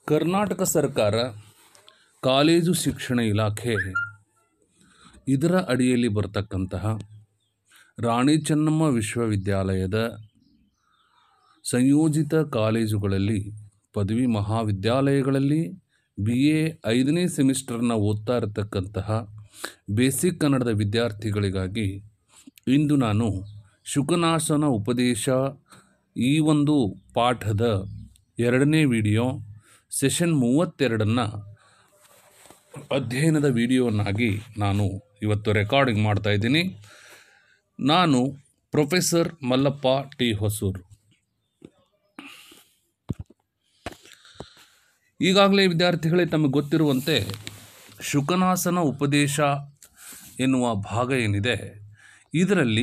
ಕರ್ನಾಟಕ ಸರ್ಕಾರ ಕಾಲೇಜು ಶಿಕ್ಷಣ ಇಲಾಖೆ ಇದರ ಅಡಿಯಲ್ಲಿ ಬರ್ತಕ್ಕಂತಹ ರಾಣಿ ಚೆನ್ನಮ್ಮ ವಿಶ್ವವಿದ್ಯಾಲಯದ ಸಂಯೋಜಿತ ಕಾಲೇಜುಗಳಲ್ಲಿ ಪದವಿ ಮಹಾವಿದ್ಯಾಲಯಗಳಲ್ಲಿ BA 5ನೇ ಸೆಮಿಸ್ಟರ್ನ ಓದ್ತಾ ಇರತಕ್ಕಂತಹ ಬೇಸಿಕ್ ಕನ್ನಡದ ವಿದ್ಯಾರ್ಥಿಗಳಿಗಾಗಿ ಇಂದು ನಾನು ಶುಕನಾಸನ ಉಪದೇಶ ಈ ಒಂದು ಪಾಠದ 2ನೇ ವಿಡಿಯೋ ಸೆಷನ್ 32ನ್ನು ಅಧ್ಯಯನದ ವಿಡಿಯೋವನ್ನಾಗಿ ನಾನು ಇವತ್ತು ರೆಕಾರ್ಡಿಂಗ್ ಮಾಡ್ತಾ ಇದ್ದೀನಿ. ನಾನು ಪ್ರೊಫೆಸರ್ ಮಲ್ಲಪ್ಪ ಟಿ ಹೊಸೂರು. ಈಗಾಗಲೇ ವಿದ್ಯಾರ್ಥಿಗಳೇ ತಮಗೆ ಗೊತ್ತಿರುವಂತೆ ಶುಕನಾಸನ ಉಪದೇಶ ಎನ್ನುವ ಭಾಗ ಏನಿದೆ ಇದರಲ್ಲಿ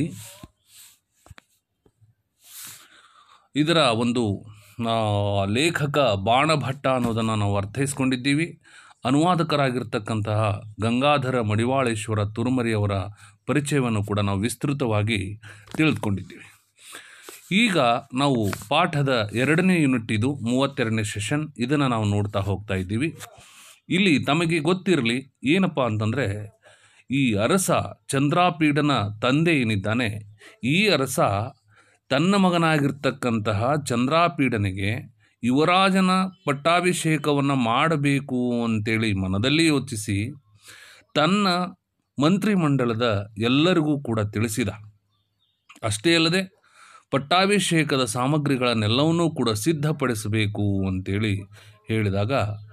ಇದರ ಒಂದು ಲೇಖಕ ಬಾಣಭಟ್ಟ ಅನ್ನೋದನ್ನು ನಾವು ಅರ್ಥೈಸ್ಕೊಂಡಿದ್ದೀವಿ. ಅನುವಾದಕರಾಗಿರ್ತಕ್ಕಂತಹ ಗಂಗಾಧರ ಮಡಿವಾಳೇಶ್ವರ ತುರುಮರಿಯವರ ಪರಿಚಯವನ್ನು ಕೂಡ ನಾವು ವಿಸ್ತೃತವಾಗಿ ತಿಳಿದುಕೊಂಡಿದ್ದೀವಿ. ಈಗ ನಾವು ಪಾಠದ 2ನೇ ಯೂನಿಟ್, ಇದು 32ನೇ ಸೆಷನ್, ಇದನ್ನು ನಾವು ನೋಡ್ತಾ ಹೋಗ್ತಾ ಇದ್ದೀವಿ. ಇಲ್ಲಿ ತಮಗೆ ಗೊತ್ತಿರಲಿ ಏನಪ್ಪ ಅಂತಂದರೆ, ಈ ಅರಸ ಚಂದ್ರಾಪೀಡನ ತಂದೆ ಏನಿದ್ದಾನೆ, ಈ ಅರಸ ತನ್ನ ಮಗನಾಗಿರ್ತಕ್ಕಂತಹ ಚಂದ್ರಾಪೀಡನಿಗೆ ಯುವರಾಜನ ಪಟ್ಟಾಭಿಷೇಕವನ್ನು ಮಾಡಬೇಕು ಅಂತೇಳಿ ಮನದಲ್ಲಿ ಯೋಚಿಸಿ ತನ್ನ ಮಂತ್ರಿಮಂಡಲದ ಎಲ್ಲರಿಗೂ ಕೂಡ ತಿಳಿಸಿದ. ಅಷ್ಟೇ ಅಲ್ಲದೆ ಪಟ್ಟಾಭಿಷೇಕದ ಸಾಮಗ್ರಿಗಳನ್ನೆಲ್ಲವನ್ನೂ ಕೂಡ ಸಿದ್ಧಪಡಿಸಬೇಕು ಅಂತೇಳಿ ಹೇಳಿದಾಗ,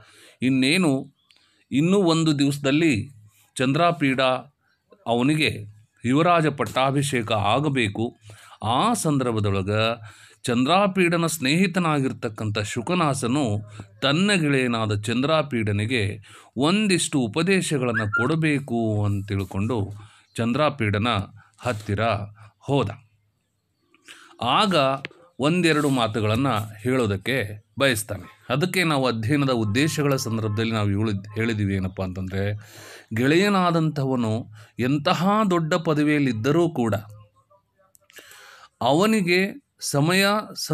ಇನ್ನೂ ಒಂದು ದಿವಸದಲ್ಲಿ ಚಂದ್ರಾಪೀಡ ಅವನಿಗೆ ಯುವರಾಜ ಪಟ್ಟಾಭಿಷೇಕ ಆಗಬೇಕು. ಆ ಸಂದರ್ಭದೊಳಗೆ ಚಂದ್ರಾಪೀಡನ ಸ್ನೇಹಿತನಾಗಿರ್ತಕ್ಕಂಥ ಶುಕನಾಸನು ತನ್ನ ಗೆಳೆಯನಾದ ಚಂದ್ರಾಪೀಡನಿಗೆ ಒಂದಿಷ್ಟು ಉಪದೇಶಗಳನ್ನು ಕೊಡಬೇಕು ಅಂತ ತಿಳ್ಕೊಂಡು ಚಂದ್ರಾಪೀಡನ ಹತ್ತಿರ ಹೋದ. ಆಗ ಒಂದೆರಡು ಮಾತುಗಳನ್ನು ಹೇಳೋದಕ್ಕೆ ಬಯಸ್ತಾನೆ. ಅದಕ್ಕೆ ನಾವು ಅಧ್ಯಯನದ ಉದ್ದೇಶಗಳ ಸಂದರ್ಭದಲ್ಲಿ ನಾವು ಹೇಳಿದ್ದೀವಿ ಏನಪ್ಪ ಅಂತಂದರೆ, ಗೆಳೆಯನಾದಂಥವನು ಎಂತಹ ದೊಡ್ಡ ಪದವಿಯಲ್ಲಿದ್ದರೂ ಕೂಡ ಅವನಿಗೆ ಸಮಯ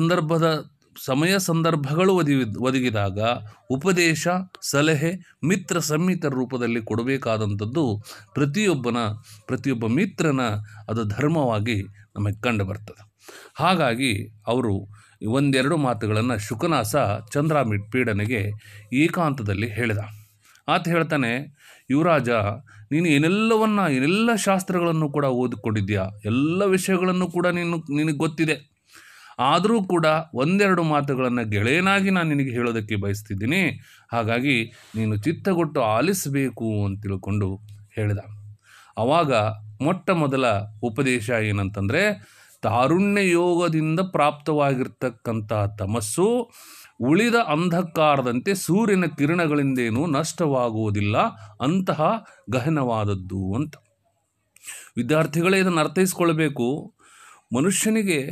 ಸಂದರ್ಭಗಳು ಒದಗಿದಾಗ ಉಪದೇಶ, ಸಲಹೆ, ಮಿತ್ರ ಸಂಹಿತ ರೂಪದಲ್ಲಿ ಕೊಡಬೇಕಾದಂಥದ್ದು ಪ್ರತಿಯೊಬ್ಬ ಮಿತ್ರನ ಅದು ಧರ್ಮವಾಗಿ ನಮಗೆ ಕಂಡು ಬರ್ತದೆ. ಹಾಗಾಗಿ ಅವರು ಒಂದೆರಡು ಮಾತುಗಳನ್ನು ಶುಕನಾಸ ಚಂದ್ರಾಪೀಡನಿಗೆ ಏಕಾಂತದಲ್ಲಿ ಹೇಳಿದ. ಆತ ಹೇಳ್ತಾನೆ, ಯುವರಾಜ, ನೀನು ಏನೆಲ್ಲ ಶಾಸ್ತ್ರಗಳನ್ನು ಕೂಡ ಓದಿಕೊಂಡಿದ್ಯಾ, ಎಲ್ಲ ವಿಷಯಗಳನ್ನು ಕೂಡ ನಿನಗೆ ಗೊತ್ತಿದೆ. ಆದರೂ ಕೂಡ ಒಂದೆರಡು ಮಾತುಗಳನ್ನು ಗೆಳೆಯನಾಗಿ ನಾನು ನಿನಗೆ ಹೇಳೋದಕ್ಕೆ ಬಯಸ್ತಿದ್ದೀನಿ. ಹಾಗಾಗಿ ನೀನು ಚಿತ್ತಗೊಟ್ಟು ಆಲಿಸಬೇಕು ಅಂತ ತಿಳ್ಕೊಂಡು ಹೇಳಿದ. ಆವಾಗ ಮೊಟ್ಟ ಮೊದಲ ಉಪದೇಶ ಏನಂತಂದರೆ, ತಾರುಣ್ಯ ಯೋಗದಿಂದ ಪ್ರಾಪ್ತವಾಗಿರ್ತಕ್ಕಂಥ ತಮಸ್ಸು ಉಳಿದ ಅಂಧಕಾರದಂತೆ ಸೂರ್ಯನ ಕಿರಣಗಳಿಂದೇನೂ ನಷ್ಟವಾಗುವುದಿಲ್ಲ, ಅಂತಹ ಗಹನವಾದದ್ದು ಅಂತ. ವಿದ್ಯಾರ್ಥಿಗಳೇ ಇದನ್ನು ಅರ್ಥೈಸ್ಕೊಳ್ಬೇಕು. ಮನುಷ್ಯನಿಗೆ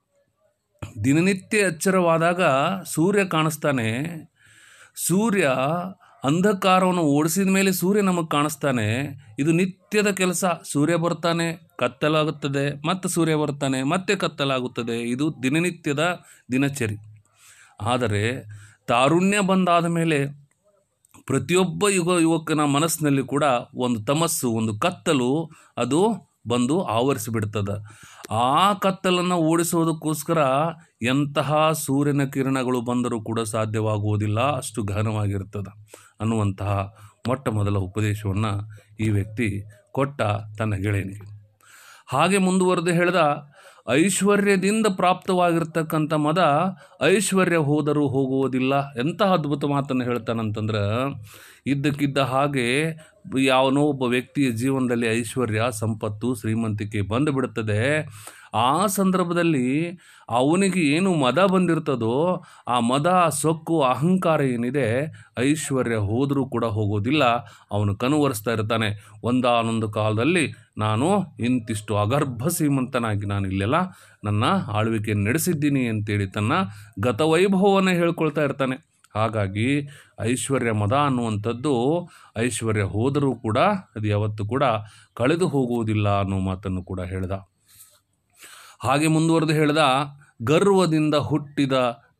ದಿನನಿತ್ಯ ಎಚ್ಚರವಾದಾಗ ಸೂರ್ಯ ಕಾಣಿಸ್ತಾನೆ. ಸೂರ್ಯ ಅಂಧಕಾರವನ್ನು ಓಡಿಸಿದ ಮೇಲೆ ಸೂರ್ಯ ನಮಗೆ ಕಾಣಿಸ್ತಾನೆ. ಇದು ನಿತ್ಯದ ಕೆಲಸ. ಸೂರ್ಯ ಬರ್ತಾನೆ, ಕತ್ತಲಾಗುತ್ತದೆ, ಮತ್ತೆ ಸೂರ್ಯ ಬರ್ತಾನೆ, ಮತ್ತೆ ಕತ್ತಲಾಗುತ್ತದೆ. ಇದು ದಿನನಿತ್ಯದ ದಿನಚರಿ. ಆದರೆ ತಾರುಣ್ಯ ಬಂದಾದ ಮೇಲೆ ಪ್ರತಿಯೊಬ್ಬ ಯುವಕನ ಮನಸ್ಸಿನಲ್ಲಿ ಕೂಡ ಒಂದು ತಮಸ್ಸು, ಒಂದು ಕತ್ತಲು ಅದು ಬಂದು ಆವರಿಸಿಬಿಡ್ತದೆ. ಆ ಕತ್ತಲನ್ನು ಓಡಿಸೋದಕ್ಕೋಸ್ಕರ ಎಂತಹ ಸೂರ್ಯನ ಕಿರಣಗಳು ಬಂದರೂ ಕೂಡ ಸಾಧ್ಯವಾಗುವುದಿಲ್ಲ, ಅಷ್ಟು ಗಹನವಾಗಿರ್ತದೆ ಅನ್ನುವಂತಹ ಮೊಟ್ಟ ಮೊದಲ ಉಪದೇಶವನ್ನು ಈ ವ್ಯಕ್ತಿ ಕೊಟ್ಟ ತನ್ನ ಗೆಳೆಯನಿಗೆ. ಹಾಗೆ ಮುಂದುವರೆದು ಹೇಳಿದ, ಐಶ್ವರ್ಯದಿಂದ ಪ್ರಾಪ್ತವಾಗಿರ್ತಕ್ಕಂಥ ಮದ ಐಶ್ವರ್ಯ ಹೋದರೂ ಹೋಗುವುದಿಲ್ಲ. ಎಂತಹ ಅದ್ಭುತ ಮಾತನ್ನು ಹೇಳ್ತಾನಂತಂದ್ರೆ, ಇದ್ದಕ್ಕಿದ್ದ ಹಾಗೆ ಯಾವನೋ ಒಬ್ಬ ವ್ಯಕ್ತಿಯ ಜೀವನದಲ್ಲಿ ಐಶ್ವರ್ಯ, ಸಂಪತ್ತು, ಶ್ರೀಮಂತಿಕೆ ಬಂದು ಬಿಡುತ್ತದೆ. ಆ ಸಂದರ್ಭದಲ್ಲಿ ಅವನಿಗೆ ಏನು ಮದ ಬಂದಿರ್ತದೋ ಆ ಮದ, ಸೊಕ್ಕು, ಅಹಂಕಾರ ಏನಿದೆ, ಐಶ್ವರ್ಯ ಹೋದರೂ ಕೂಡ ಹೋಗೋದಿಲ್ಲ. ಅವನು ಕನವರಿಸ್ತಾ ಇರ್ತಾನೆ, ಒಂದಾನೊಂದು ಕಾಲದಲ್ಲಿ ನಾನು ಇಂತಿಷ್ಟು ಅಗರ್ಭ ಶ್ರೀಮಂತನಾಗಿ ನಾನು ಇಲ್ಲೆಲ್ಲ ನನ್ನ ಆಳ್ವಿಕೆಯನ್ನು ನಡೆಸಿದ್ದೀನಿ ಅಂತೇಳಿ ತನ್ನ ಗತವೈಭವವನ್ನು ಹೇಳ್ಕೊಳ್ತಾ ಇರ್ತಾನೆ. ಹಾಗಾಗಿ ಐಶ್ವರ್ಯ ಮದ ಅನ್ನುವಂಥದ್ದು ಐಶ್ವರ್ಯ ಹೋದರೂ ಕೂಡ ಅದು ಯಾವತ್ತೂ ಕೂಡ ಕಳೆದು ಹೋಗುವುದಿಲ್ಲ ಅನ್ನೋ ಮಾತನ್ನು ಕೂಡ ಹೇಳ್ದ. ಹಾಗೆ ಮುಂದುವರೆದು ಹೇಳ್ದ, ಗರ್ವದಿಂದ ಹುಟ್ಟಿದ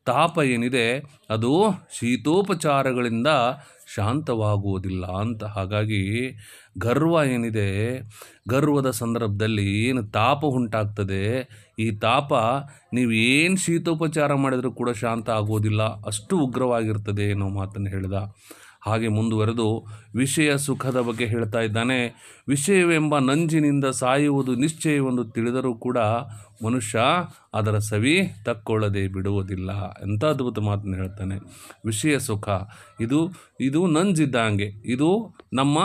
ತಾಪ ಏನಿದೆ ಅದು ಶೀತೋಪಚಾರಗಳಿಂದ ಶಾಂತವಾಗುವುದಿಲ್ಲ ಅಂತ. ಹಾಗಾಗಿ ಗರ್ವ ಏನಿದೆ, ಗರ್ವದ ಸಂದರ್ಭದಲ್ಲಿ ಏನು ತಾಪ ಉಂಟಾಗ್ತದೆ, ಈ ತಾಪ ನೀವು ಏನು ಶೀತೋಪಚಾರ ಮಾಡಿದರೂ ಕೂಡ ಶಾಂತ ಆಗುವುದಿಲ್ಲ, ಅಷ್ಟು ಉಗ್ರವಾಗಿರ್ತದೆ ಅನ್ನೋ ಮಾತನ್ನು ಹೇಳಿದ. ಹಾಗೆ ಮುಂದುವರೆದು ವಿಷಯ ಸುಖದ ಬಗ್ಗೆ ಹೇಳ್ತಾ ಇದ್ದಾನೆ. ವಿಷಯವೆಂಬ ನಂಜಿನಿಂದ ಸಾಯುವುದು ನಿಶ್ಚಯವೆಂದು ತಿಳಿದರೂ ಕೂಡ ಮನುಷ್ಯ ಅದರ ಸವಿ ತಕ್ಕೊಳ್ಳದೆ ಬಿಡುವುದಿಲ್ಲ. ಎಂಥ ಅದ್ಭುತ ಮಾತನ್ನು ಹೇಳ್ತಾನೆ. ವಿಷಯ ಸುಖ ಇದು ನಂಜಿದ್ದಂಗೆ, ಇದು ನಮ್ಮ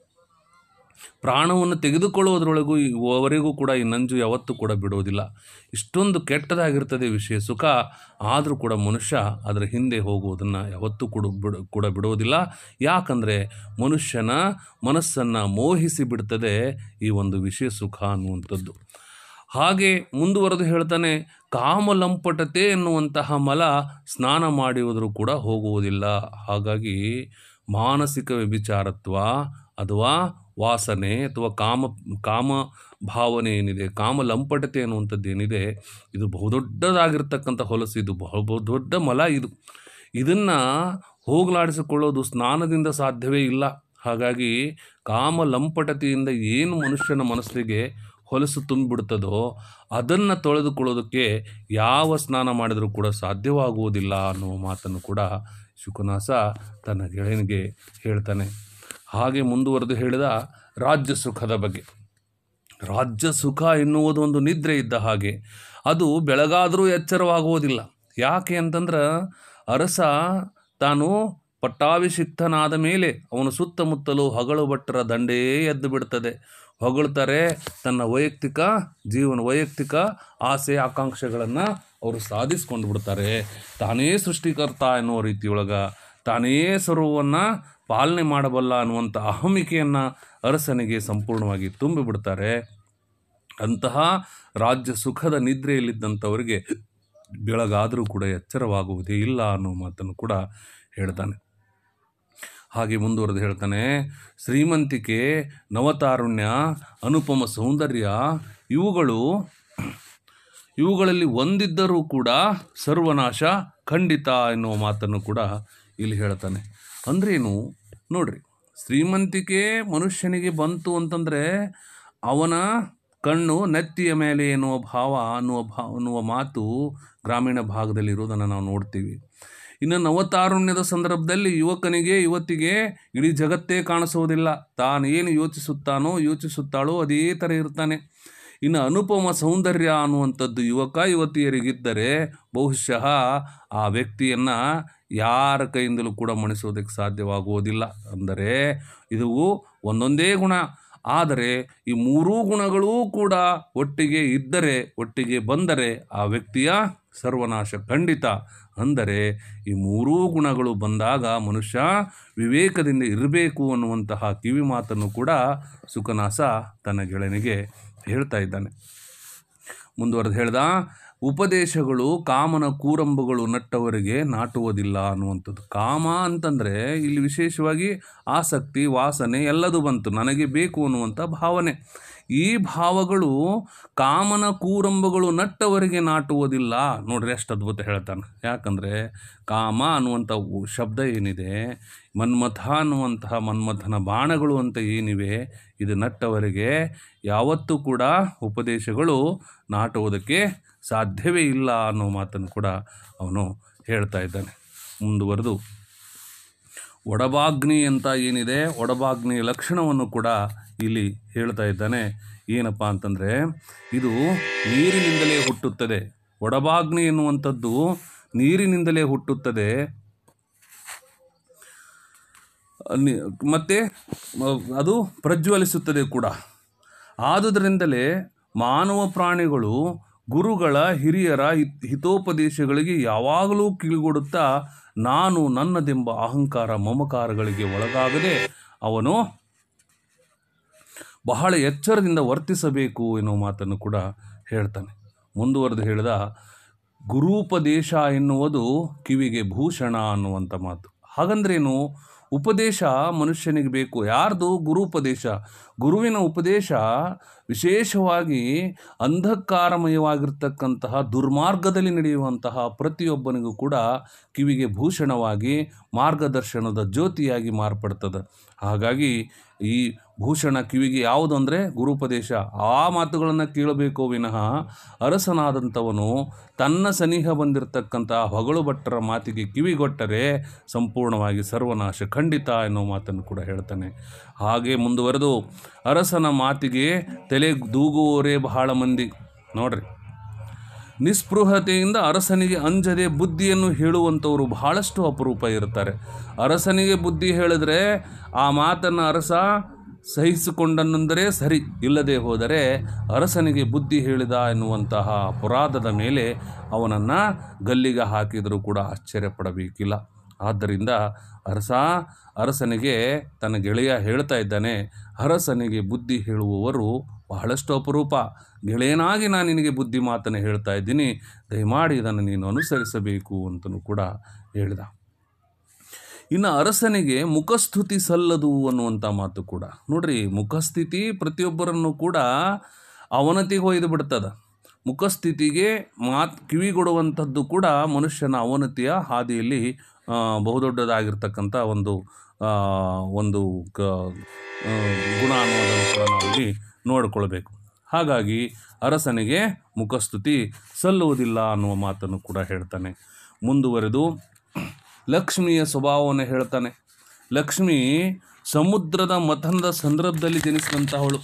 ಪ್ರಾಣವನ್ನು ತೆಗೆದುಕೊಳ್ಳುವುದರೊಳಗೂ ಅವರಿಗೂ ಕೂಡ ಈ ನಂಜು ಯಾವತ್ತೂ ಕೂಡ ಬಿಡುವುದಿಲ್ಲ. ಇಷ್ಟೊಂದು ಕೆಟ್ಟದಾಗಿರ್ತದೆ ವಿಷಯ ಸುಖ, ಆದರೂ ಕೂಡ ಮನುಷ್ಯ ಅದರ ಹಿಂದೆ ಹೋಗುವುದನ್ನು ಯಾವತ್ತೂ ಕೂಡ ಬಿಡುವುದಿಲ್ಲ. ಯಾಕಂದರೆ ಮನುಷ್ಯನ ಮನಸ್ಸನ್ನು ಮೋಹಿಸಿ ಬಿಡ್ತದೆ ಈ ಒಂದು ವಿಷಯ ಸುಖ ಅನ್ನುವಂಥದ್ದು. ಹಾಗೆ ಮುಂದುವರೆದು ಹೇಳ್ತಾನೆ, ಕಾಮಲಂಪಟತೆ ಎನ್ನುವಂತಹ ಮಲ ಸ್ನಾನ ಮಾಡುವುದರೂ ಕೂಡ ಹೋಗುವುದಿಲ್ಲ. ಹಾಗಾಗಿ ಮಾನಸಿಕ ವ್ಯಭಿಚಾರತ್ವ ಅಥವಾ ವಾಸನೆ ಅಥವಾ ಕಾಮ ಭಾವನೆ ಏನಿದೆ, ಕಾಮಲಂಪಟತೆ ಅನ್ನುವಂಥದ್ದು ಏನಿದೆ, ಇದು ಬಹುದೊಡ್ಡದಾಗಿರ್ತಕ್ಕಂಥ ಹೊಲಸು, ಇದು ಬಹುದೊಡ್ಡ ಮಲ. ಇದನ್ನು ಹೋಗಲಾಡಿಸಿಕೊಳ್ಳೋದು ಸ್ನಾನದಿಂದ ಸಾಧ್ಯವೇ ಇಲ್ಲ. ಹಾಗಾಗಿ ಕಾಮಲಂಪಟತೆಯಿಂದ ಏನು ಮನುಷ್ಯನ ಮನಸ್ಸಿಗೆ ಹೊಲಸು ತುಂಬಿಬಿಡ್ತದೋ ಅದನ್ನು ತೊಳೆದುಕೊಳ್ಳೋದಕ್ಕೆ ಯಾವ ಸ್ನಾನ ಮಾಡಿದರೂ ಕೂಡ ಸಾಧ್ಯವಾಗುವುದಿಲ್ಲ ಅನ್ನುವ ಮಾತನ್ನು ಕೂಡ ಶುಕನಾಸ ತನ್ನ ಗೆಳೆಯನಿಗೆ ಹೇಳ್ತಾನೆ. ಹಾಗೆ ಮುಂದುವರೆದು ಹೇಳಿದ ರಾಜ್ಯ ಸುಖದ ಬಗ್ಗೆ. ರಾಜ್ಯ ಸುಖ ಎನ್ನುವುದು ಒಂದು ನಿದ್ರೆ ಇದ್ದ ಹಾಗೆ, ಅದು ಬೆಳಗಾದರೂ ಎಚ್ಚರವಾಗುವುದಿಲ್ಲ. ಯಾಕೆ ಅಂತಂದ್ರೆ ಅರಸ ತಾನು ಪಟ್ಟಾಭಿಷಿಕ್ತನಾದ ಮೇಲೆ ಅವನು ಸುತ್ತಮುತ್ತಲು ಹಗಳು ಭಟ್ಟರ ದಂಡೇ ಎದ್ದು ಬಿಡ್ತದೆ. ಹೊಗಳ್ತಾರೆ, ತನ್ನ ವೈಯಕ್ತಿಕ ಆಸೆ ಆಕಾಂಕ್ಷೆಗಳನ್ನು ಅವರು ಸಾಧಿಸ್ಕೊಂಡು ಬಿಡ್ತಾರೆ. ತಾನೇ ಸೃಷ್ಟಿಕರ್ತ ಎನ್ನುವ ರೀತಿಯೊಳಗೆ ತಾನೇ ಸರ್ವವನ್ನು ಪಾಲನೆ ಮಾಡಬಲ್ಲ ಅನ್ನುವಂಥ ಅಹಮಿಕೆಯನ್ನು ಅರಸನಿಗೆ ಸಂಪೂರ್ಣವಾಗಿ ತುಂಬಿಬಿಡ್ತಾರೆ. ಅಂತಹ ರಾಜ್ಯ ಸುಖದ ನಿದ್ರೆಯಲ್ಲಿದ್ದಂಥವರಿಗೆ ಬೆಳಗಾದರೂ ಕೂಡ ಎಚ್ಚರವಾಗುವುದೇ ಇಲ್ಲ ಅನ್ನೋ ಮಾತನ್ನು ಕೂಡ ಹೇಳ್ತಾನೆ. ಹಾಗೆ ಮುಂದುವರೆದು ಹೇಳ್ತಾನೆ, ಶ್ರೀಮಂತಿಕೆ, ನವತಾರುಣ್ಯ, ಅನುಪಮ ಸೌಂದರ್ಯ ಇವುಗಳಲ್ಲಿ ಒಂದಿದ್ದರೂ ಕೂಡ ಸರ್ವನಾಶ ಖಂಡಿತ ಎನ್ನುವ ಮಾತನ್ನು ಕೂಡ ಇಲ್ಲಿ ಹೇಳ್ತಾನೆ. ಅಂದ್ರೇನು ನೋಡ್ರಿ, ಶ್ರೀಮಂತಿಕೆ ಮನುಷ್ಯನಿಗೆ ಬಂತು ಅಂತಂದರೆ ಅವನ ಕಣ್ಣು ನೆತ್ತಿಯ ಮೇಲೆ ಅನ್ನುವ ಮಾತು ಗ್ರಾಮೀಣ ಭಾಗದಲ್ಲಿ ಇರೋದನ್ನು ನಾವು ನೋಡ್ತೀವಿ. ಇನ್ನು ನವತಾರುಣ್ಯದ ಸಂದರ್ಭದಲ್ಲಿ ಯುವತಿಗೆ ಇಡೀ ಜಗತ್ತೇ ಕಾಣಿಸುವುದಿಲ್ಲ. ತಾನೇನು ಯೋಚಿಸುತ್ತಾಳೋ ಅದೇ ಥರ ಇರ್ತಾನೆ. ಇನ್ನು ಅನುಪಮ ಸೌಂದರ್ಯ ಅನ್ನುವಂಥದ್ದು ಯುವತಿಯರಿಗಿದ್ದರೆ ಬಹುಶಃ ಆ ವ್ಯಕ್ತಿಯನ್ನು ಯಾರ ಕೈಯಿಂದಲೂ ಕೂಡ ಮಣಿಸೋದಕ್ಕೆ ಸಾಧ್ಯವಾಗುವುದಿಲ್ಲ. ಅಂದರೆ ಇದು ಒಂದೊಂದೇ ಗುಣ, ಆದರೆ ಈ ಮೂರೂ ಗುಣಗಳೂ ಕೂಡ ಒಟ್ಟಿಗೆ ಬಂದರೆ ಆ ವ್ಯಕ್ತಿಯ ಸರ್ವನಾಶ ಖಂಡಿತ. ಅಂದರೆ ಈ ಮೂರೂ ಗುಣಗಳು ಬಂದಾಗ ಮನುಷ್ಯ ವಿವೇಕದಿಂದ ಇರಬೇಕು ಅನ್ನುವಂತಹ ಕಿವಿ ಮಾತನ್ನು ಕೂಡ ಶುಕನಾಸ ತನ್ನ ಗೆಳೆಯನಿಗೆ ಹೇಳ್ತಾ ಇದ್ದಾನೆ. ಮುಂದುವರೆದು ಹೇಳ್ದ, ಉಪದೇಶಗಳು ಕಾಮನ ಕೂರಂಬುಗಳು ನಟ್ಟವರಿಗೆ ನಾಟುವುದಿಲ್ಲ ಅನ್ನುವಂಥದ್ದು. ಕಾಮ ಅಂತಂದರೆ ಇಲ್ಲಿ ವಿಶೇಷವಾಗಿ ಆಸಕ್ತಿ, ವಾಸನೆ ಎಲ್ಲದೂ ಬಂತು, ನನಗೆ ಬೇಕು ಅನ್ನುವಂಥ ಭಾವನೆ. ಈ ಭಾವಗಳು ಕಾಮನ ಕೂರಂಬುಗಳು ನಟ್ಟವರಿಗೆ ನಾಟುವುದಿಲ್ಲ. ನೋಡ್ರಿ ಎಷ್ಟು ಅದ್ಭುತ ಹೇಳ್ತಾನೆ. ಯಾಕಂದರೆ ಕಾಮ ಅನ್ನುವಂಥ ಶಬ್ದ ಏನಿದೆ, ಮನ್ಮಥನ ಬಾಣಗಳು ಅಂತ ಏನಿವೆ, ಇದು ನಟ್ಟವರಿಗೆ ಯಾವತ್ತೂ ಕೂಡ ಉಪದೇಶಗಳು ನಾಟುವುದಕ್ಕೆ ಸಾಧ್ಯವೇ ಇಲ್ಲ ಅನ್ನೋ ಮಾತನ್ನು ಕೂಡ ಅವನು ಹೇಳ್ತಾ ಇದ್ದಾನೆ. ಮುಂದುವರೆದು ಒಡಬಾಗ್ನಿ ಅಂತ ಏನಿದೆ, ಒಡಬಾಗ್ನಿಯ ಲಕ್ಷಣವನ್ನು ಕೂಡ ಇಲ್ಲಿ ಹೇಳ್ತಾ ಇದ್ದಾನೆ. ಏನಪ್ಪ ಅಂತಂದರೆ ಇದು ನೀರಿನಿಂದಲೇ ಹುಟ್ಟುತ್ತದೆ. ಒಡಬಾಗ್ನಿ ಎನ್ನುವಂಥದ್ದು ನೀರಿನಿಂದಲೇ ಹುಟ್ಟುತ್ತದೆ, ಮತ್ತು ಅದು ಪ್ರಜ್ವಲಿಸುತ್ತದೆ ಕೂಡ. ಆದುದರಿಂದಲೇ ಮಾನವ ಪ್ರಾಣಿಗಳು ಗುರುಗಳ ಹಿರಿಯರ ಹಿತೋಪದೇಶಗಳಿಗೆ ಯಾವಾಗಲೂ ಕಿವಿಗೊಡುತ್ತಾ ನಾನು ನನ್ನದೆಂಬ ಅಹಂಕಾರ ಮಮಕಾರಗಳಿಗೆ ಒಳಗಾಗದೆ ಅವನು ಬಹಳ ಎಚ್ಚರದಿಂದ ವರ್ತಿಸಬೇಕು ಎನ್ನುವ ಮಾತನ್ನು ಕೂಡ ಹೇಳ್ತಾನೆ. ಮುಂದುವರೆದು ಹೇಳಿದ, ಗುರೂಪದೇಶ ಎನ್ನುವುದು ಕಿವಿಗೆ ಭೂಷಣ ಅನ್ನುವಂಥ ಮಾತು. ಹಾಗಂದ್ರೇನು, ಉಪದೇಶ ಮನುಷ್ಯನಿಗೆ ಬೇಕು. ಯಾರ್ದು? ಗುರುಪದೇಶ. ಗುರುವಿನ ಉಪದೇಶ ವಿಶೇಷವಾಗಿ ಅಂಧಕಾರಮಯವಾಗಿರ್ತಕ್ಕಂತಹ ದುರ್ಮಾರ್ಗದಲ್ಲಿ ನಡೆಯುವಂತಹ ಪ್ರತಿಯೊಬ್ಬನಿಗೂ ಕೂಡ ಕಿವಿಗೆ ಭೂಷಣವಾಗಿ ಮಾರ್ಗದರ್ಶನದ ಜ್ಯೋತಿಯಾಗಿ ಮಾರ್ಪಡ್ತದೆ. ಹಾಗಾಗಿ ಈ ಭೂಷಣ ಕಿವಿಗೆ ಯಾವುದು ಅಂದರೆ ಗುರುಪದೇಶ. ಆ ಮಾತುಗಳನ್ನು ಕೇಳಬೇಕೋ ವಿನಃ ಅರಸನಾದಂಥವನು ತನ್ನ ಸನಿಹ ಬಂದಿರತಕ್ಕಂತಹ ಹೊಗಳು ಭಟ್ಟರ ಮಾತಿಗೆ ಕಿವಿಗೊಟ್ಟರೆ ಸಂಪೂರ್ಣವಾಗಿ ಸರ್ವನಾಶ ಖಂಡಿತ ಎನ್ನುವ ಮಾತನ್ನು ಕೂಡ ಹೇಳ್ತಾನೆ. ಹಾಗೆ ಮುಂದುವರೆದು ಅರಸನ ಮಾತಿಗೆ ತಲೆ ದೂಗುವವರೇ ಬಹಳ ಮಂದಿ. ನೋಡ್ರಿ, ನಿಸ್ಪೃಹತೆಯಿಂದ ಅರಸನಿಗೆ ಅಂಜದೆ ಬುದ್ಧಿಯನ್ನು ಹೇಳುವಂಥವರು ಬಹಳಷ್ಟು ಅಪರೂಪ ಇರ್ತಾರೆ. ಅರಸನಿಗೆ ಬುದ್ಧಿ ಹೇಳಿದ್ರೆ ಆ ಮಾತನ್ನು ಅರಸ ಸಹಿಸಿಕೊಂಡನೆಂದರೆ ಸರಿ, ಇಲ್ಲದೆ ಹೋದರೆ ಅರಸನಿಗೆ ಬುದ್ಧಿ ಹೇಳಿದ ಎನ್ನುವಂತಹ ಅಪರಾಧದ ಮೇಲೆ ಅವನನ್ನು ಗಲ್ಲಿಗೆ ಹಾಕಿದರೂ ಕೂಡ ಆಶ್ಚರ್ಯಪಡಬೇಕಿಲ್ಲ. ಆದ್ದರಿಂದ ಅರಸನಿಗೆ ತನ್ನ ಗೆಳೆಯ ಹೇಳ್ತಾ ಇದ್ದಾನೆ, ಅರಸನಿಗೆ ಬುದ್ಧಿ ಹೇಳುವವರು ಬಹಳಷ್ಟು ಅಪರೂಪ. ಗೆಳೆಯನಾಗಿ ನಾನು ನಿನಗೆ ಬುದ್ಧಿ ಮಾತನ್ನು ಹೇಳ್ತಾ ಇದ್ದೀನಿ, ದಯಮಾಡಿ ಇದನ್ನು ನೀನು ಅನುಸರಿಸಬೇಕು ಅಂತಲೂ ಕೂಡ ಹೇಳಿದ. ಇನ್ನು ಅರಸನಿಗೆ ಮುಖಸ್ತುತಿ ಸಲ್ಲದು ಅನ್ನುವಂಥ ಮಾತು ಕೂಡ ನೋಡ್ರಿ. ಮುಖಸ್ಥಿತಿ ಪ್ರತಿಯೊಬ್ಬರನ್ನು ಕೂಡ ಅವನತಿಗೆ ಒಯ್ದು ಬಿಡ್ತದೆ. ಮುಖಸ್ಥಿತಿಗೆ ಕಿವಿಗೊಡುವಂಥದ್ದು ಕೂಡ ಮನುಷ್ಯನ ಅವನತಿಯ ಹಾದಿಯಲ್ಲಿ ಬಹುದೊಡ್ಡದಾಗಿರ್ತಕ್ಕಂಥ ಒಂದು ಗುಣ ಅನ್ನೋದನ್ನು ಕೂಡ ನಾವಿಲ್ಲಿ ನೋಡಿಕೊಳ್ಬೇಕು. ಹಾಗಾಗಿ ಅರಸನಿಗೆ ಮುಖಸ್ತುತಿ ಸಲ್ಲುವುದಿಲ್ಲ ಅನ್ನುವ ಮಾತನ್ನು ಕೂಡ ಹೇಳ್ತಾನೆ. ಮುಂದುವರೆದು ಲಕ್ಷ್ಮಿಯ ಸ್ವಭಾವವನ್ನು ಹೇಳ್ತಾನೆ. ಲಕ್ಷ್ಮಿ ಸಮುದ್ರದ ಮಥನದ ಸಂದರ್ಭದಲ್ಲಿ ಜನಿಸಿದಂತಹವಳು.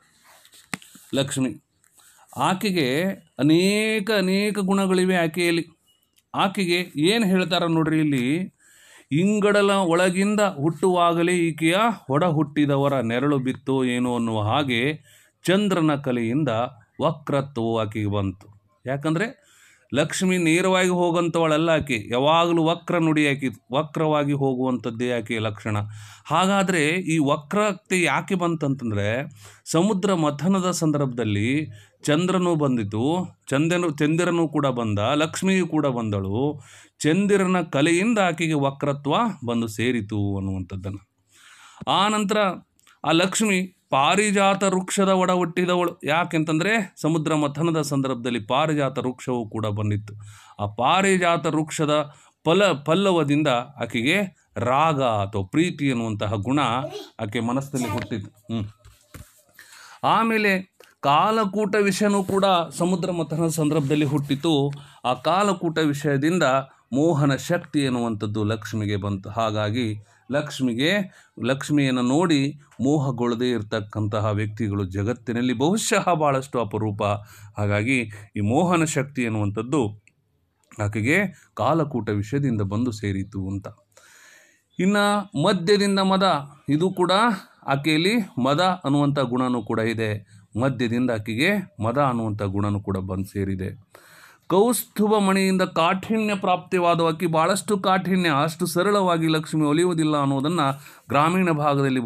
ಲಕ್ಷ್ಮಿ ಆಕೆಗೆ ಅನೇಕ ಗುಣಗಳಿವೆ ಆಕೆಯಲ್ಲಿ. ಆಕೆಗೆ ಏನು ಹೇಳ್ತಾರ ನೋಡ್ರಿ ಇಲ್ಲಿ, ಇಂಗಡಲ ಒಳಗಿಂದ ಹುಟ್ಟುವಾಗಲೇ ಈಕೆಯ ಹೊಡ ಹುಟ್ಟಿದವರ ನೆರಳು ಬಿತ್ತೋ ಏನೋ ಅನ್ನುವ ಹಾಗೆ ಚಂದ್ರನ ಕಲೆಯಿಂದ ವಕ್ರತ್ವವು ಆಕೆಗೆ ಬಂತು. ಯಾಕಂದರೆ ಲಕ್ಷ್ಮಿ ನೇರವಾಗಿ ಹೋಗುವಂಥವಳಲ್ಲ ಆಕೆ, ಯಾವಾಗಲೂ ವಕ್ರ ನುಡಿ ಆಕೆ, ವಕ್ರವಾಗಿ ಹೋಗುವಂಥದ್ದೇ ಆಕೆಯ ಲಕ್ಷಣ. ಹಾಗಾದರೆ ಈ ವಕ್ರತೆ ಯಾಕೆ ಬಂತಂತಂದರೆ ಸಮುದ್ರ ಮಥನದ ಸಂದರ್ಭದಲ್ಲಿ ಚಂದ್ರನೂ ಬಂದಿತು, ಚಂದಿರನೂ ಕೂಡ ಬಂದ, ಲಕ್ಷ್ಮಿಯೂ ಕೂಡ ಬಂದಳು. ಚಂದಿರನ ಕಲೆಯಿಂದ ಆಕೆಗೆ ವಕ್ರತ್ವ ಬಂದು ಸೇರಿತು ಅನ್ನುವಂಥದ್ದನ್ನು. ಆ ನಂತರ ಆ ಲಕ್ಷ್ಮಿ ಪಾರಿಜಾತ ವೃಕ್ಷದ ಒಡ ಹುಟ್ಟಿದವಳು. ಯಾಕೆಂತಂದರೆ ಸಮುದ್ರ ಮಥನದ ಸಂದರ್ಭದಲ್ಲಿ ಪಾರಿಜಾತ ವೃಕ್ಷವೂ ಕೂಡ ಬಂದಿತ್ತು. ಆ ಪಾರಿಜಾತ ವೃಕ್ಷದ ಪಲ್ಲವದಿಂದ ಆಕೆಗೆ ರಾಗ ಅಥವಾ ಪ್ರೀತಿ ಎನ್ನುವಂತಹ ಗುಣ ಆಕೆ ಮನಸ್ಸಿನಲ್ಲಿ ಹುಟ್ಟಿತು. ಆಮೇಲೆ ಕಾಲಕೂಟ ವಿಷಯನೂ ಕೂಡ ಸಮುದ್ರ ಮಥನದ ಸಂದರ್ಭದಲ್ಲಿ ಹುಟ್ಟಿತು. ಆ ಕಾಲಕೂಟ ವಿಷಯದಿಂದ ಮೋಹನ ಶಕ್ತಿ ಎನ್ನುವಂಥದ್ದು ಲಕ್ಷ್ಮಿಗೆ ಬಂತು. ಹಾಗಾಗಿ ಲಕ್ಷ್ಮಿಯನ್ನು ನೋಡಿ ಮೋಹಗೊಳ್ಳದೇ ಇರತಕ್ಕಂತಹ ವ್ಯಕ್ತಿಗಳು ಜಗತ್ತಿನಲ್ಲಿ ಬಹುಶಃ ಭಾಳಷ್ಟು ಅಪರೂಪ. ಹಾಗಾಗಿ ಈ ಮೋಹನ ಶಕ್ತಿ ಎನ್ನುವಂಥದ್ದು ಆಕೆಗೆ ಕಾಲಕೂಟ ವಿಷಯದಿಂದ ಬಂದು ಸೇರಿತು ಅಂತ. ಇನ್ನು ಮದ್ಯದಿಂದ ಮದ, ಇದು ಕೂಡ ಆಕೆಯಲ್ಲಿ ಮದ ಅನ್ನುವಂಥ ಗುಣನೂ ಕೂಡ ಇದೆ. ಮದ್ಯದಿಂದ ಆಕೆಗೆ ಮದ ಅನ್ನುವಂಥ ಗುಣನೂ ಕೂಡ ಬಂದು ಸೇರಿದೆ. ಕೌಸ್ತುಭ ಮಣಿಯಿಂದ ಕಾಠಿಣ್ಯ ಪ್ರಾಪ್ತಿವಾದ ಆಕೆ ಭಾಳಷ್ಟು ಕಾಠಿಣ್ಯ, ಅಷ್ಟು ಸರಳವಾಗಿ ಲಕ್ಷ್ಮಿ ಒಲಿಯುವುದಿಲ್ಲ ಅನ್ನೋದನ್ನು ಗ್ರಾಮೀಣ ಭಾಗದಲ್ಲಿ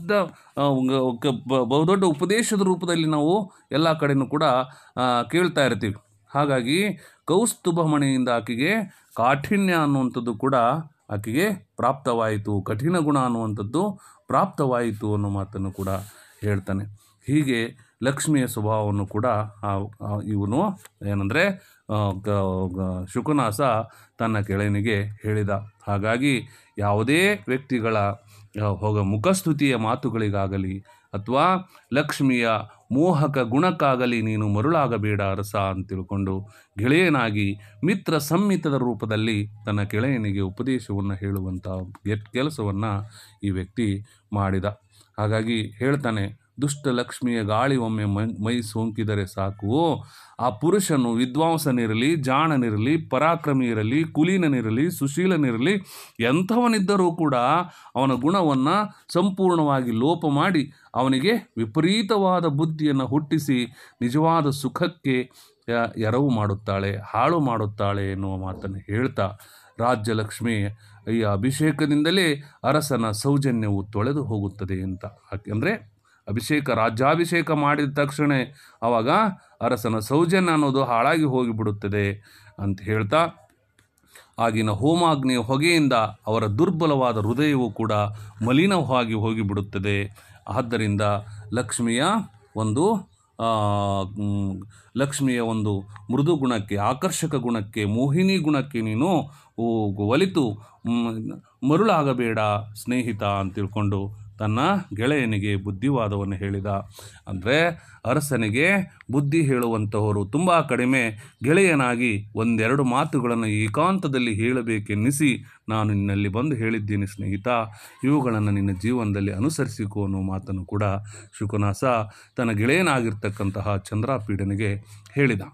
ಬಹುದೊಡ್ಡ ಉಪದೇಶದ ರೂಪದಲ್ಲಿ ನಾವು ಎಲ್ಲ ಕಡೆಯೂ ಕೂಡ ಕೇಳ್ತಾ ಇರ್ತೀವಿ. ಹಾಗಾಗಿ ಕೌಸ್ತುಭ ಮಣಿಯಿಂದ ಆಕೆಗೆ ಕಾಠಿಣ್ಯ ಅನ್ನುವಂಥದ್ದು ಕೂಡ ಆಕೆಗೆ ಪ್ರಾಪ್ತವಾಯಿತು, ಕಠಿಣ ಗುಣ ಅನ್ನುವಂಥದ್ದು ಪ್ರಾಪ್ತವಾಯಿತು ಅನ್ನೋ ಮಾತನ್ನು ಕೂಡ ಹೇಳ್ತಾನೆ. ಹೀಗೆ ಲಕ್ಷ್ಮಿಯ ಸ್ವಭಾವವನ್ನು ಕೂಡ ಇವನು ಏನಂದರೆ ಶುಕನಾಸ ತನ್ನ ಗೆಳೆಯನಿಗೆ ಹೇಳಿದ. ಹಾಗಾಗಿ ಯಾವುದೇ ವ್ಯಕ್ತಿಗಳ ಮುಖಸ್ತುತಿಯ ಮಾತುಗಳಿಗಾಗಲಿ ಅಥವಾ ಲಕ್ಷ್ಮಿಯ ಮೋಹಕ ಗುಣಕ್ಕಾಗಲಿ ನೀನು ಮರುಳಾಗಬೇಡ ಅರಸ ಅಂತ ತಿಳ್ಕೊಂಡು ಗೆಳೆಯನಾಗಿ ಮಿತ್ರ ಸಂಮಿತದ ರೂಪದಲ್ಲಿ ತನ್ನ ಗೆಳೆಯನಿಗೆ ಉಪದೇಶವನ್ನು ಹೇಳುವಂಥ ಕೆಲಸವನ್ನು ಈ ವ್ಯಕ್ತಿ ಮಾಡಿದ. ಹಾಗಾಗಿ ಹೇಳ್ತಾನೆ, ದುಷ್ಟ ಲಕ್ಷ್ಮಿಯ ಗಾಳಿ ಒಮ್ಮೆ ಮೈ ಸೋಂಕಿದರೆ ಸಾಕು, ಆ ಪುರುಷನು ವಿದ್ವಾಂಸನಿರಲಿ, ಜಾಣನಿರಲಿ, ಪರಾಕ್ರಮಿ ಇರಲಿ, ಕುಲೀನನಿರಲಿ, ಸುಶೀಲನಿರಲಿ, ಎಂಥವನಿದ್ದರೂ ಕೂಡ ಅವನ ಗುಣವನ್ನು ಸಂಪೂರ್ಣವಾಗಿ ಲೋಪ ಮಾಡಿ ಅವನಿಗೆ ವಿಪರೀತವಾದ ಬುದ್ಧಿಯನ್ನು ಹುಟ್ಟಿಸಿ ನಿಜವಾದ ಸುಖಕ್ಕೆ ಎರವು ಮಾಡುತ್ತಾಳೆ, ಹಾಳು ಮಾಡುತ್ತಾಳೆ ಎನ್ನುವ ಮಾತನ್ನು ಹೇಳ್ತಾ ರಾಜ್ಯಲಕ್ಷ್ಮಿ ಈ ಅಭಿಷೇಕದಿಂದಲೇ ಅರಸನ ಸೌಜನ್ಯವು ತೊಳೆದು ಹೋಗುತ್ತದೆ ಅಂತ. ಯಾಕೆಂದರೆ ರಾಜ್ಯಾಭಿಷೇಕ ಮಾಡಿದ ತಕ್ಷಣ ಆವಾಗ ಅರಸನ ಸೌಜನ್ಯ ಅನ್ನೋದು ಹಾಳಾಗಿ ಹೋಗಿಬಿಡುತ್ತದೆ ಅಂತ ಹೇಳ್ತಾ ಆಗಿನ ಹೋಮಾಗ್ನಿಯ ಹೊಗೆಯಿಂದ ಅವರ ದುರ್ಬಲವಾದ ಹೃದಯವೂ ಕೂಡ ಮಲಿನವಾಗಿ ಹೋಗಿಬಿಡುತ್ತದೆ. ಆದ್ದರಿಂದ ಲಕ್ಷ್ಮಿಯ ಒಂದು ಮೃದು ಗುಣಕ್ಕೆ, ಆಕರ್ಷಕ ಗುಣಕ್ಕೆ, ಮೋಹಿನಿ ಗುಣಕ್ಕೆ ನೀನು ಒಲಿತು ಮರುಳಾಗಬೇಡ ಸ್ನೇಹಿತ ಅಂತ ತಿಳ್ಕೊಂಡು ತನ್ನ ಗೆಳೆಯನಿಗೆ ಬುದ್ಧಿವಾದವನ್ನು ಹೇಳಿದ. ಅಂದರೆ ಅರಸನಿಗೆ ಬುದ್ಧಿ ಹೇಳುವಂತಹವರು ತುಂಬ ಕಡಿಮೆ. ಗೆಳೆಯನಾಗಿ ಒಂದೆರಡು ಮಾತುಗಳನ್ನು ಏಕಾಂತದಲ್ಲಿ ಹೇಳಬೇಕೆನ್ನಿಸಿ ನಾನು ನಿನ್ನಲ್ಲಿ ಬಂದು ಹೇಳಿದ್ದೀನಿ ಸ್ನೇಹಿತ, ಇವುಗಳನ್ನು ನಿನ್ನ ಜೀವನದಲ್ಲಿ ಅನುಸರಿಸಿಕೊ ಅನ್ನೋ ಮಾತನ್ನು ಕೂಡ ಶುಕನಾಸ ತನ್ನ ಗೆಳೆಯನಾಗಿರ್ತಕ್ಕಂತಹ ಚಂದ್ರಾಪೀಡನಿಗೆ ಹೇಳಿದ.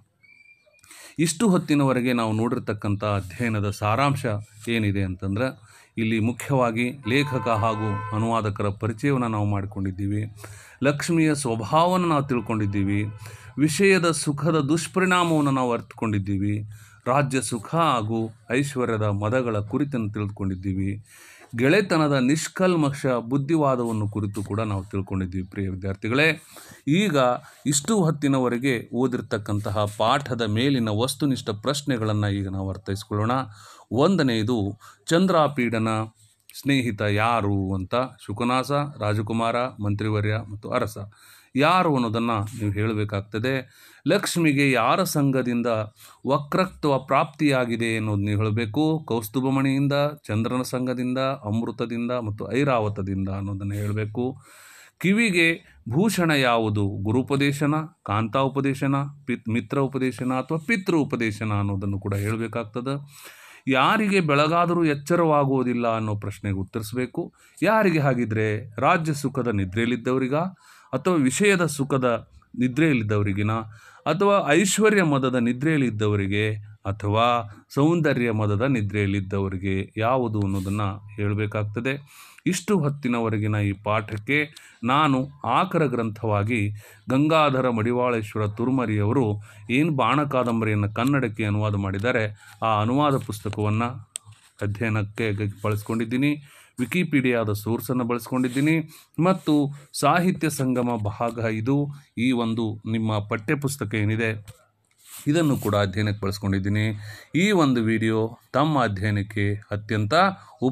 ಇಷ್ಟು ಹೊತ್ತಿನವರೆಗೆ ನಾವು ನೋಡಿರ್ತಕ್ಕಂಥ ಅಧ್ಯಯನದ ಸಾರಾಂಶ ಏನಿದೆ ಅಂತಂದ್ರೆ, ಇಲ್ಲಿ ಮುಖ್ಯವಾಗಿ ಲೇಖಕ ಹಾಗೂ ಅನುವಾದಕರ ಪರಿಚಯವನ್ನು ನಾವು ಮಾಡಿಕೊಂಡಿದ್ದೀವಿ. ಲಕ್ಷ್ಮಿಯ ಸ್ವಭಾವವನ್ನು ನಾವು ತಿಳ್ಕೊಂಡಿದ್ದೀವಿ. ವಿಷಯದ ಸುಖದ ದುಷ್ಪರಿಣಾಮವನ್ನು ನಾವು ಅರ್ಥಕೊಂಡಿದ್ದೀವಿ. ರಾಜ್ಯ ಸುಖ ಹಾಗೂ ಐಶ್ವರ್ಯದ ಮದಗಳ ಕುರಿತನ್ನು ತಿಳಿದುಕೊಂಡಿದ್ದೀವಿ. ಗೆಳೆತನದ ನಿಷ್ಕಲ್ಮಶ ಬುದ್ಧಿವಾದವನ್ನು ಕುರಿತು ಕೂಡ ನಾವು ತಿಳ್ಕೊಂಡಿದ್ದೀವಿ. ಪ್ರಿಯ ವಿದ್ಯಾರ್ಥಿಗಳೇ, ಈಗ ಇಷ್ಟು ಹೊತ್ತಿನವರೆಗೆ ಓದಿರ್ತಕ್ಕಂತಹ ಪಾಠದ ಮೇಲಿನ ವಸ್ತುನಿಷ್ಠ ಪ್ರಶ್ನೆಗಳನ್ನು ಈಗ ನಾವು ಅರ್ಥೈಸ್ಕೊಳ್ಳೋಣ. ಒಂದನೆಯದು, ಚಂದ್ರಾಪೀಡನ ಸ್ನೇಹಿತ ಯಾರು ಅಂತ ಶುಕನಾಸ, ರಾಜಕುಮಾರ, ಮಂತ್ರಿವರ್ಯ ಮತ್ತು ಅರಸ ಯಾರು ಅನ್ನೋದನ್ನು ನೀವು ಹೇಳಬೇಕಾಗ್ತದೆ. ಲಕ್ಷ್ಮಿಗೆ ಯಾರ ಸಂಘದಿಂದ ವಕ್ರತ್ವ ಪ್ರಾಪ್ತಿಯಾಗಿದೆ ಅನ್ನೋದು ನೀವು ಹೇಳಬೇಕು. ಕೌಸ್ತುಭಮಣಿಯಿಂದ, ಚಂದ್ರನ ಸಂಘದಿಂದ, ಅಮೃತದಿಂದ ಮತ್ತು ಐರಾವತದಿಂದ ಅನ್ನೋದನ್ನು ಹೇಳಬೇಕು. ಕಿವಿಗೆ ಭೂಷಣ ಯಾವುದು? ಗುರುಪದೇಶನ, ಕಾಂತಾ ಉಪದೇಶನ, ಮಿತ್ರ ಉಪದೇಶನ ಅಥವಾ ಪಿತೃ ಉಪದೇಶನ ಅನ್ನೋದನ್ನು ಕೂಡ ಹೇಳಬೇಕಾಗ್ತದೆ. ಯಾರಿಗೆ ಬೆಳಗಾದರೂ ಎಚ್ಚರವಾಗುವುದಿಲ್ಲ ಅನ್ನೋ ಪ್ರಶ್ನೆಗೆ ಉತ್ತರಿಸಬೇಕು. ಯಾರಿಗೆ ಹಾಗಿದ್ರೆ? ರಾಜ್ಯ ಸುಖದ ನಿದ್ರೆಯಲ್ಲಿದ್ದವರಿಗ, ಅಥವಾ ವಿಷಯದ ಸುಖದ ನಿದ್ರೆಯಲ್ಲಿದ್ದವರಿಗಿನ, ಅಥವಾ ಐಶ್ವರ್ಯ ಮದದ ನಿದ್ರೆಯಲ್ಲಿದ್ದವರಿಗೆ, ಅಥವಾ ಸೌಂದರ್ಯ ಮದದ ನಿದ್ರೆಯಲ್ಲಿದ್ದವರಿಗೆ ಯಾವುದು ಅನ್ನೋದನ್ನು ಹೇಳಬೇಕಾಗ್ತದೆ. ಇಷ್ಟು ಹೊತ್ತಿನವರೆಗಿನ ಈ ಪಾಠಕ್ಕೆ ನಾನು ಆಕರ ಗ್ರಂಥವಾಗಿ ಗಂಗಾಧರ ಮಡಿವಾಳೇಶ್ವರ ತುರುಮರಿಯವರು ಏನು ಬಾಣ ಕಾದಂಬರಿಯನ್ನು ಕನ್ನಡಕ್ಕೆ ಅನುವಾದ ಮಾಡಿದ್ದಾರೆ ಆ ಅನುವಾದ ಪುಸ್ತಕವನ್ನು ಅಧ್ಯಯನಕ್ಕೆ ಬಳಸ್ಕೊಂಡಿದ್ದೀನಿ. ವಿಕಿಪೀಡಿಯಾದ ಸೋರ್ಸನ್ನು ಬಳಸ್ಕೊಂಡಿದ್ದೀನಿ ಮತ್ತು ಸಾಹಿತ್ಯ ಸಂಗಮ ಭಾಗ 5 ಈ ಒಂದು ನಿಮ್ಮ ಪಠ್ಯಪುಸ್ತಕ ಏನಿದೆ ಇದನ್ನು ಕೂಡ ಅಧ್ಯಯನಕ್ಕೆ ಬಳಸ್ಕೊಂಡಿದ್ದೀನಿ. ಈ ಒಂದು ವಿಡಿಯೋ ತಮ್ಮ ಅಧ್ಯಯನಕ್ಕೆ ಅತ್ಯಂತ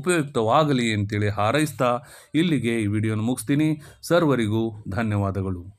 ಉಪಯುಕ್ತವಾಗಲಿ ಅಂತೇಳಿ ಹಾರೈಸ್ತಾ ಇಲ್ಲಿಗೆ ಈ ವಿಡಿಯೋನ ಮುಗಿಸ್ತೀನಿ. ಸರ್ವರಿಗೂ ಧನ್ಯವಾದಗಳು.